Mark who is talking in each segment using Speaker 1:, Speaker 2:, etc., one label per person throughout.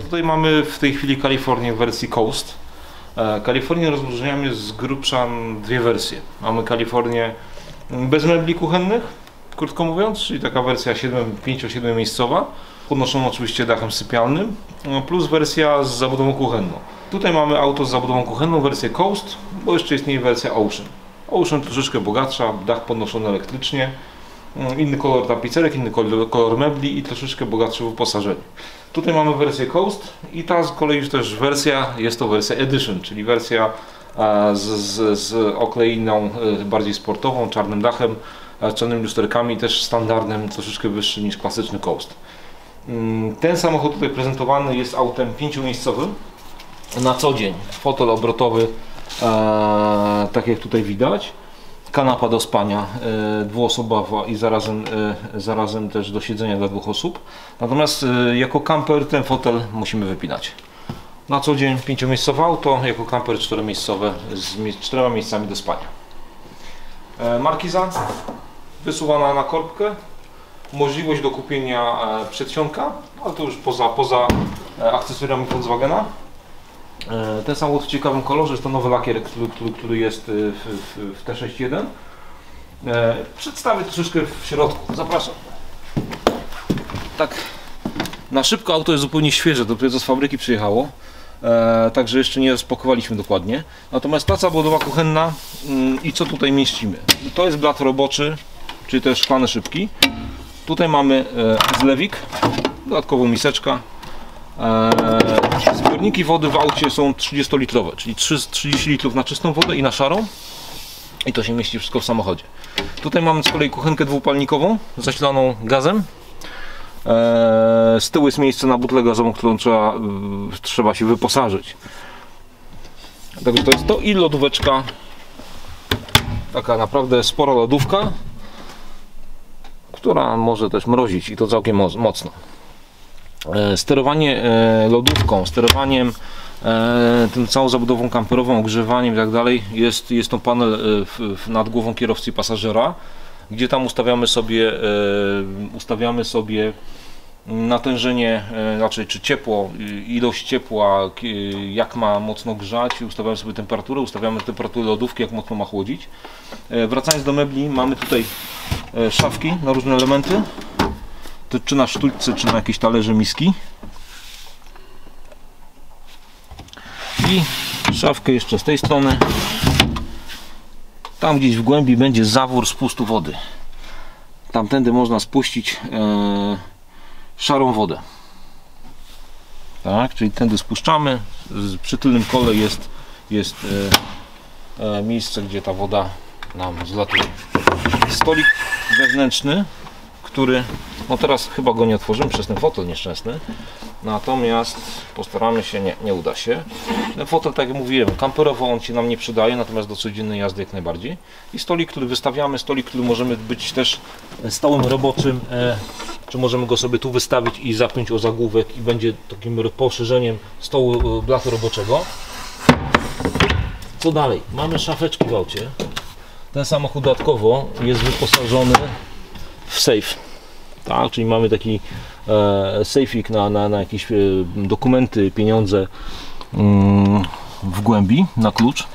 Speaker 1: tutaj mamy w tej chwili Kalifornię w wersji Coast. Kalifornię rozróżniamy z grubsza dwie wersje. Mamy Kalifornię bez mebli kuchennych, krótko mówiąc, czyli taka wersja 5-7 miejscowa, podnoszona oczywiście dachem sypialnym, plus wersja z zabudową kuchenną. Tutaj mamy auto z zabudową kuchenną, wersję Coast, bo jeszcze istnieje wersja Ocean. Ocean troszeczkę bogatsza, dach podnoszony elektrycznie, inny kolor tapicerek, inny kolor mebli i troszeczkę bogatsze wyposażenie. Tutaj mamy wersję Coast i ta z kolei już też wersja, jest to wersja Edition, czyli wersja z okleiną bardziej sportową, czarnym dachem, czarnymi lusterkami, też standardem troszeczkę wyższy niż klasyczny Coast. Ten samochód tutaj prezentowany jest autem 5-miejscowym na co dzień. Fotel obrotowy, tak jak tutaj widać. Kanapa do spania dwuosobowa i zarazem też do siedzenia dla 2 osób. Natomiast jako kamper ten fotel musimy wypinać. Na co dzień 5-miejscowe auto, jako kamper 4-miejscowe z 4 miejscami do spania. Markiza wysuwana na korbkę. Możliwość do kupienia przedsionka, ale to już poza akcesoriami Volkswagena. Ten samochód w ciekawym kolorze, jest to nowy lakier, który jest w T61. Przedstawię troszeczkę w środku, zapraszam. Tak, na szybko auto jest zupełnie świeże, dopiero co z fabryki przyjechało. Także jeszcze nie rozpakowaliśmy dokładnie. Natomiast ta zabudowa kuchenna i co tutaj mieścimy? To jest blat roboczy, czyli też szklane szybki. Tutaj mamy zlewik, dodatkowo miseczka. Zbiorniki wody w aucie są 30-litrowe, czyli 30 litrów na czystą wodę i na szarą. I to się mieści wszystko w samochodzie. Tutaj mamy z kolei kuchenkę dwupalnikową, zasilaną gazem. Z tyłu jest miejsce na butlę gazową, którą trzeba się wyposażyć. Także to jest to i lodóweczka. Taka naprawdę spora lodówka, która może też mrozić i to całkiem mocno. Sterowanie lodówką, sterowaniem tym całą zabudową kamperową, ogrzewaniem i tak dalej jest to panel nad głową kierowcy i pasażera, gdzie tam ustawiamy sobie natężenie, znaczy czy ciepło, ilość ciepła, jak ma mocno grzać, ustawiamy sobie temperaturę, ustawiamy temperaturę lodówki, jak mocno ma chłodzić. Wracając do mebli, mamy tutaj szafki na różne elementy, czy na sztućce, czy na jakieś talerze, miski. I szafkę jeszcze z tej strony. Tam gdzieś w głębi będzie zawór spustu wody. Tamtędy można spuścić szarą wodę. Tak, czyli tędy spuszczamy. Przy tylnym kole jest miejsce, gdzie ta woda nam zlatuje. Stolik wewnętrzny, który, no teraz chyba go nie otworzymy przez ten fotel nieszczęsny, natomiast postaramy się, nie uda się. Ten fotel, tak jak mówiłem, kamperowo on się nam nie przydaje, natomiast do codziennej jazdy jak najbardziej. I stolik, który wystawiamy, stolik, który możemy być też stołem roboczym, czy możemy go sobie tu wystawić i zapiąć o zagłówek i będzie takim poszerzeniem stołu blatu roboczego. Co dalej? Mamy szafeczki w aucie. Ten samochód dodatkowo jest wyposażony w safe, tak? Czyli mamy taki sejfik na jakieś dokumenty, pieniądze w głębi, na klucz.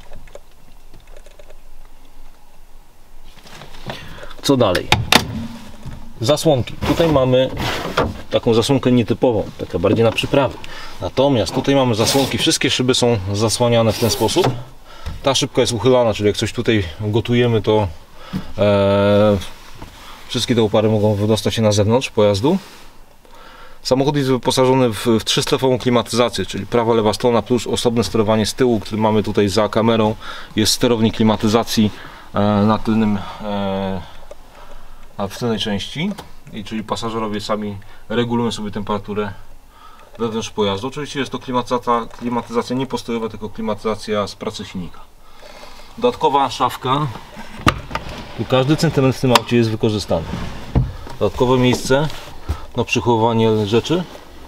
Speaker 1: Co dalej? Zasłonki. Tutaj mamy taką zasłonkę nietypową, taka bardziej na przyprawy. Natomiast tutaj mamy zasłonki, wszystkie szyby są zasłaniane w ten sposób. Ta szybka jest uchylana, czyli jak coś tutaj gotujemy, to wszystkie te opary mogą wydostać się na zewnątrz pojazdu. Samochód jest wyposażony w 3-strefową klimatyzację, czyli prawa, lewa strona plus osobne sterowanie z tyłu, które mamy tutaj za kamerą. Jest sterownik klimatyzacji w tylnej części, czyli pasażerowie sami regulują sobie temperaturę wewnątrz pojazdu. Oczywiście jest to klimatyzacja nie postojowa, tylko klimatyzacja z pracy silnika. Dodatkowa szafka. Tu każdy centymetr w tym aucie jest wykorzystany. Dodatkowe miejsce na przechowywanie rzeczy.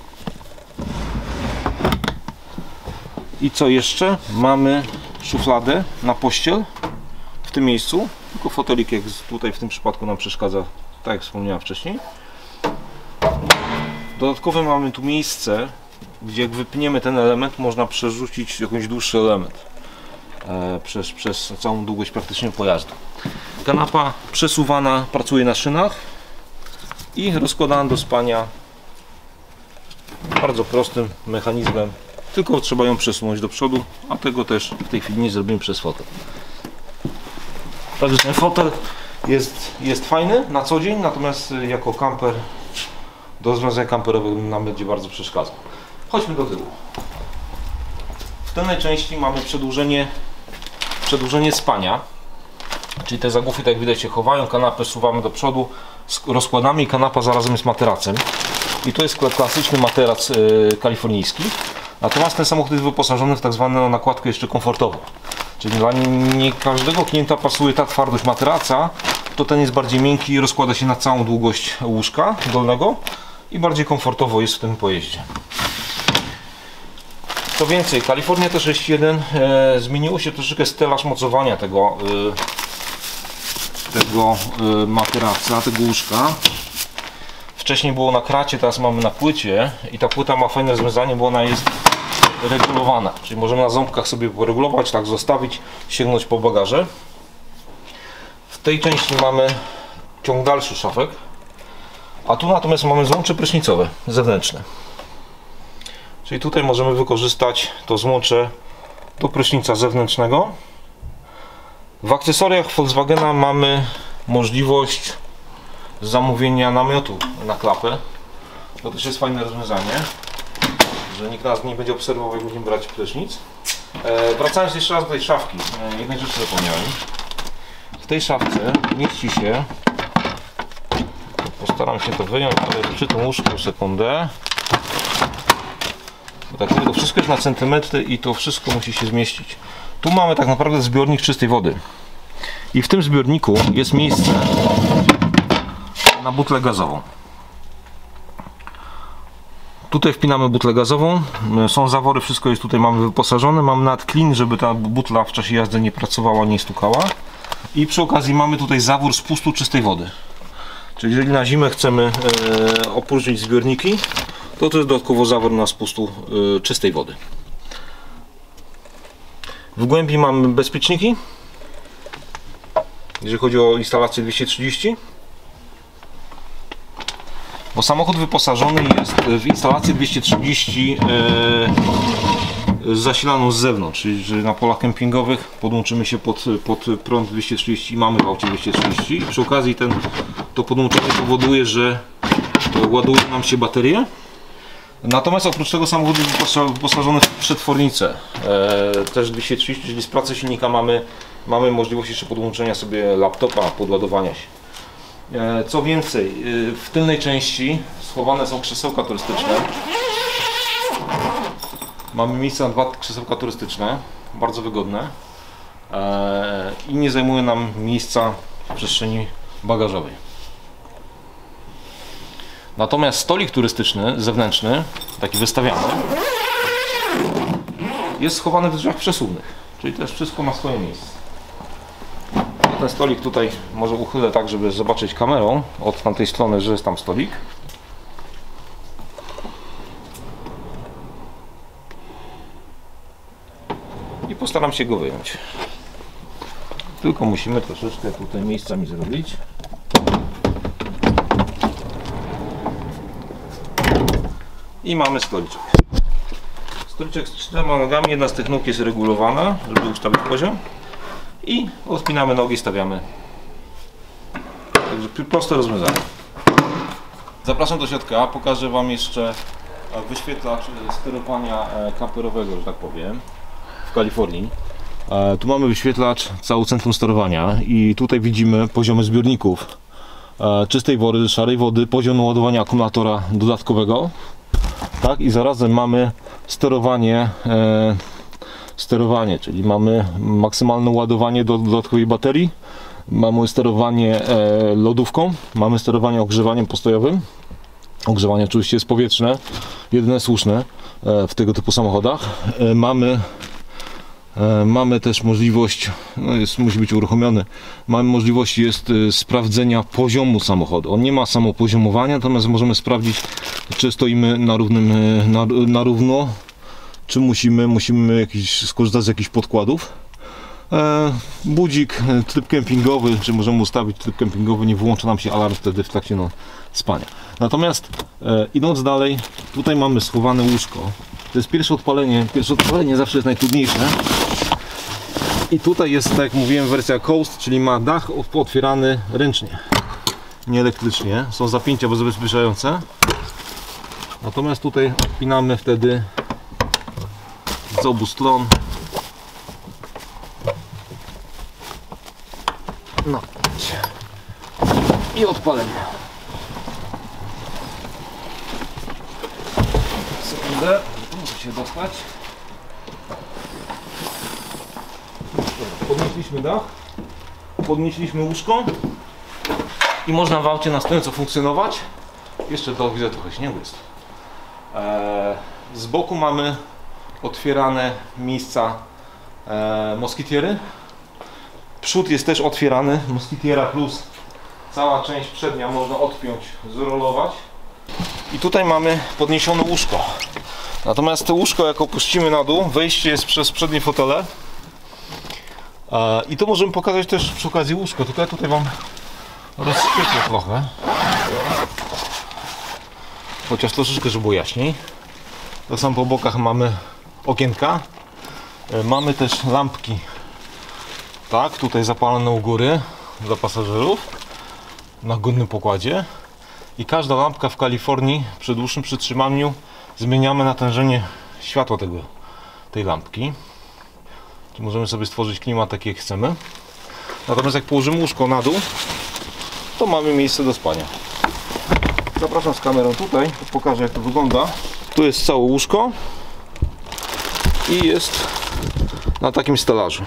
Speaker 1: I co jeszcze? Mamy szufladę na pościel w tym miejscu. Tylko fotelik jak tutaj w tym przypadku nam przeszkadza, tak jak wspomniałem wcześniej. Dodatkowe mamy tu miejsce gdzie jak wypniemy ten element, można przerzucić jakąś dłuższy element przez całą długość praktycznie pojazdu. Kanapa przesuwana pracuje na szynach i rozkładana do spania bardzo prostym mechanizmem, tylko trzeba ją przesunąć do przodu, a tego też w tej chwili nie zrobimy przez fotel. Także ten fotel jest fajny na co dzień, natomiast jako kamper do rozwiązań kamperowych nam będzie bardzo przeszkadzał. Chodźmy do tyłu. W tylnej części mamy przedłużenie spania, czyli te zagłówki, tak jak widać, się chowają, kanapę zsuwamy do przodu, rozkładamy i kanapa zarazem jest materacem. I to jest klasyczny materac kalifornijski. Natomiast ten samochód jest wyposażony w tak zwaną nakładkę jeszcze komfortową. Czyli dla nie każdego klienta pasuje ta twardość materaca, to ten jest bardziej miękki i rozkłada się na całą długość łóżka dolnego i bardziej komfortowo jest w tym pojeździe. Co więcej, California T61 zmieniło się troszeczkę stelaż mocowania tego materaca, tego łóżka. Wcześniej było na kracie, teraz mamy na płycie i ta płyta ma fajne rozwiązanie, bo ona jest regulowana. Czyli możemy na ząbkach sobie poregulować, tak zostawić, sięgnąć po bagaże. W tej części mamy ciąg dalszy szafek, a tu natomiast mamy złącze prysznicowe zewnętrzne. Czyli tutaj możemy wykorzystać to złącze do prysznica zewnętrznego. W akcesoriach Volkswagena mamy możliwość zamówienia namiotu na klapę. To też jest fajne rozwiązanie, że nikt nas nie będzie obserwował, jak będziemy brać prysznic. Wracając jeszcze raz do tej szafki, jednej rzeczy zapomniałem. W tej szafce mieści się, postaram się to wyjąć, ale przy tym łóżku sekundę. Tak, to wszystko jest na centymetry i to wszystko musi się zmieścić. Tu mamy tak naprawdę zbiornik czystej wody. I w tym zbiorniku jest miejsce na butlę gazową. Tutaj wpinamy butlę gazową, są zawory, wszystko jest tutaj mamy wyposażone, mamy nawet klin, żeby ta butla w czasie jazdy nie pracowała, nie stukała. I przy okazji mamy tutaj zawór spustu czystej wody. Czyli jeżeli na zimę chcemy opróżnić zbiorniki, to jest dodatkowo zawór na spustu czystej wody. W głębi mamy bezpieczniki, jeżeli chodzi o instalację 230. Bo samochód wyposażony jest w instalację 230 zasilaną z zewnątrz, czyli że na polach kempingowych podłączymy się pod prąd 230 i mamy w aucie 230 i przy okazji to podłączenie powoduje, że ładuje nam się baterie. Natomiast oprócz tego samochód jest wyposażony w przetwornicę też 230, czyli z pracy silnika mamy możliwość jeszcze podłączenia sobie laptopa, podładowania się. Co więcej, w tylnej części schowane są krzesełka turystyczne. Mamy miejsce na 2 krzesełka turystyczne, bardzo wygodne i nie zajmuje nam miejsca w przestrzeni bagażowej. Natomiast stolik turystyczny, zewnętrzny, taki wystawiany, jest schowany w drzwiach przesuwnych, czyli też wszystko ma swoje miejsce. Ten stolik tutaj może uchylę tak, żeby zobaczyć kamerą od tamtej strony, że jest tam stolik. I postaram się go wyjąć. Tylko musimy troszeczkę tutaj miejscami zrobić. I mamy stoliczek. Stoliczek z 4 nogami, jedna z tych nóg jest regulowana, żeby ustawić poziom. I odpinamy nogi, stawiamy. Także proste rozwiązanie. Zapraszam do środka, pokażę Wam jeszcze wyświetlacz sterowania kamperowego, że tak powiem, w Kalifornii. Tu mamy wyświetlacz całe centrum sterowania i tutaj widzimy poziomy zbiorników czystej wody, szarej wody, poziom ładowania akumulatora dodatkowego. Tak, i zarazem mamy sterowanie, czyli mamy maksymalne ładowanie do dodatkowej baterii, mamy sterowanie lodówką, mamy sterowanie ogrzewaniem postojowym. Ogrzewanie oczywiście jest powietrzne, jedyne słuszne w tego typu samochodach. Mamy też możliwość, musi być uruchomiony, mamy możliwość sprawdzenia poziomu samochodu. On nie ma samopoziomowania, natomiast możemy sprawdzić, czy stoimy na równo, czy musimy skorzystać z jakichś podkładów. Budzik, tryb kempingowy, czy możemy ustawić tryb kempingowy, nie wyłącza nam się alarm wtedy w trakcie spania. Natomiast idąc dalej, tutaj mamy schowane łóżko. To jest pierwsze odpalenie zawsze jest najtrudniejsze. I tutaj jest, tak jak mówiłem, wersja Coast, czyli ma dach otwierany ręcznie, nie elektrycznie. Są zapięcia zabezpieczające. Natomiast tutaj odpinamy wtedy z obu stron. No i odpalenie. Sekundę, muszę się dostać. Podnieśliśmy dach, podnieśliśmy łóżko i można w aucie na stojąco funkcjonować. Jeszcze to widzę, trochę śniegu jest. Z boku mamy otwierane miejsca moskitiery. Przód jest też otwierany, moskitiera plus cała część przednia można odpiąć, zrolować. I tutaj mamy podniesione łóżko. Natomiast to łóżko, jak opuścimy na dół, wejście jest przez przednie fotele. I to możemy pokazać też przy okazji łóżko, tylko ja tutaj wam rozświetlę trochę. Chociaż troszeczkę, żeby było jaśniej. Tak samo po bokach mamy okienka. Mamy też lampki. Tak, tutaj zapalone u góry dla pasażerów na górnym pokładzie. I każda lampka w Kalifornii przy dłuższym przytrzymaniu zmieniamy natężenie światła tej lampki. Tu możemy sobie stworzyć klimat taki, jak chcemy. Natomiast jak położymy łóżko na dół, to mamy miejsce do spania. Zapraszam z kamerą tutaj, pokażę, jak to wygląda. Tu jest całe łóżko i jest na takim stelażu.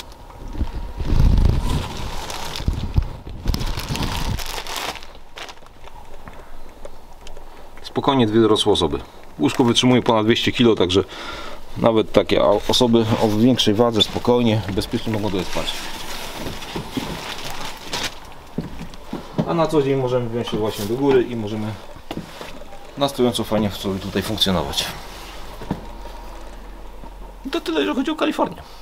Speaker 1: Spokojnie dwie dorosłe osoby. Łóżko wytrzymuje ponad 200 kg, także nawet takie osoby o większej wadze spokojnie, bezpiecznie mogą tutaj spać. A na co dzień możemy wziąć się właśnie do góry i możemy na stojąco fajnie sobie tutaj funkcjonować. To tyle, jeżeli chodzi o Kalifornię.